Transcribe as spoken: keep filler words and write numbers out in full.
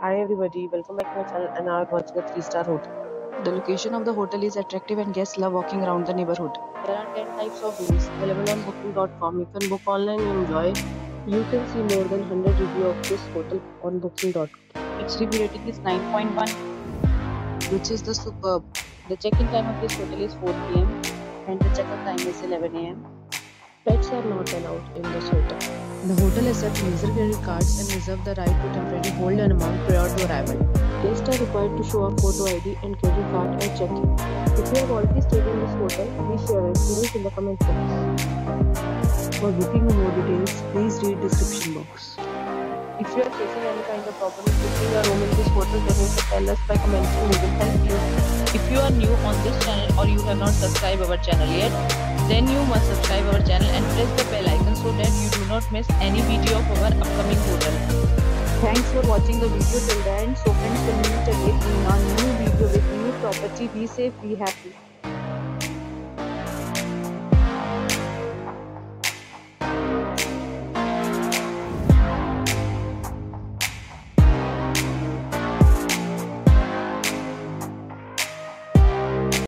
Hi everybody, welcome back to my channel and now I'm watching a three star hotel. The location of the hotel is attractive and guests love walking around the neighborhood. There are ten types of rooms available on booking dot com. You can book online and enjoy. You can see more than one hundred reviews of this hotel on booking dot com. Its review rating is nine point one, which is the superb. The check-in time of this hotel is four p m and the check-out time is eleven a m Pets are not allowed in this hotel. The hotel accepts user credit cards and reserves the right to temporarily hold an amount prior to arrival. Guests are required to show a photo I D and credit card at check-in. If you have already stayed in this hotel, please share your experience in the comment box. For booking or more details, please read description box. If you are facing any kind of problem booking a room in this hotel, then you can tell us by commenting. We will help you. If you are new on this channel or you have not subscribed our channel yet, then you must subscribe our channel and press the bell icon so that you do not miss any video of our upcoming hotel. Thanks for watching the video till the end. So friends, will meet again in a new video with new property. Be safe, be happy.